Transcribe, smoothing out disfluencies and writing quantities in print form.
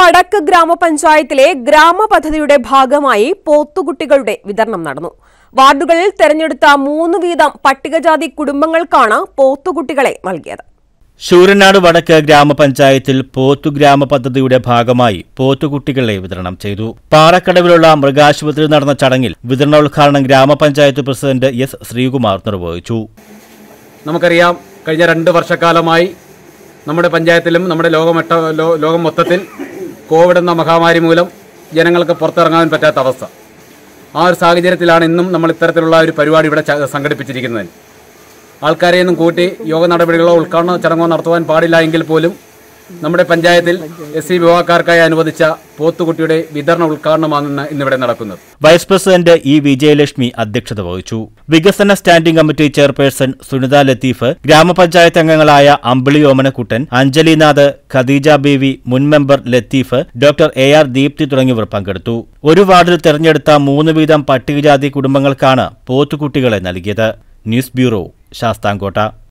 വടക്ക് ഗ്രാമപഞ്ചായത്തിലെ ഗ്രാമപദ്ധതിയുടെ ഭാഗമായി പോത്തുകുട്ടികളുടെ വിതരണം നടന്നു. വാർഡുകളിൽ തെരഞ്ഞെടുത്ത 3 വീതം പട്ടികജാതി കുടുംബങ്ങൾക്കാണ് പോത്തുകുട്ടികളെ നൽകിയത്. ശൂരനാട് വടക്ക് ഗ്രാമപഞ്ചായത്തിൽ പോത്തുഗ്രാമ പദ്ധതിയുടെ ഭാഗമായി പോത്തുകുട്ടികളെ വിതരണം ചെയ്തു. പാറക്കടവിലുള്ള മൃഗാശുപത്രിയിൽ നടന്ന ചടങ്ങിൽ വിതരണോദ്ഘാടനം ഗ്രാമപഞ്ചായത്ത് പ്രസിഡന്റ് എസ് ശ്രീകുമാർ നിർവഹിച്ചു. നമുക്കറിയാം, കഴിഞ്ഞ 2 വർഷക്കാലമായി നമ്മുടെ പഞ്ചായത്തിലും നമ്മുടെ ലോകം മൊത്തത്തിൽ കോവിഡ് എന്ന മഹാമാരി മൂലം ജനങ്ങൾക്ക് പുറത്തിറങ്ങാൻ പറ്റാത്ത അവസ്ഥ. ആ ഒരു സാഹചര്യത്തിലാണ് ഇന്നും നമ്മൾ ഇത്തരത്തിലുള്ള ഒരു പരിപാടി ഇവിടെ സംഘടിപ്പിച്ചിരിക്കുന്നത്. ആൾക്കാരെയൊന്നും കൂട്ടി യോഗ നടപടികളോ ഉദ്ഘാടന ചടങ്ങോ നടത്തുവാൻ പാടില്ല എങ്കിൽ പോലും നമ്മുടെ പഞ്ചായത്തിൽ SC വിഭാഗക്കാർക്കായി അനുവദിച്ച പോത്തുകുട്ടിയുടെ വിതരണ ഉദ്ഘാടനമാണ് ഇന്നിവിടെ നടക്കുന്നത്. വൈസ് പ്രസിഡന്റ് ഇ വിജയലക്ഷ്മി അധ്യക്ഷത വഹിച്ചു. വികസന standing committee chairperson Sunitha Latheef, ഗ്രാമപഞ്ചായത്ത് അംഗങ്ങളായ അമ്പിളി ഓമനക്കുട്ടൻ, അഞ്ജലിനാഥ്, ഖദീജ ബീവി, മുൻ member Latheef, doctor AR Deepthi തുടങ്ങിയവർ പങ്കെടുത്തു. ഒരു വാർഡിൽ തെരഞ്ഞെടുത്ത 3 വീതം പട്ടികജാതി കുടുംബങ്ങൾക്കാണ് പോത്തുകുട്ടികളെ നൽകിയത്. News bureau, Sasthamkotta.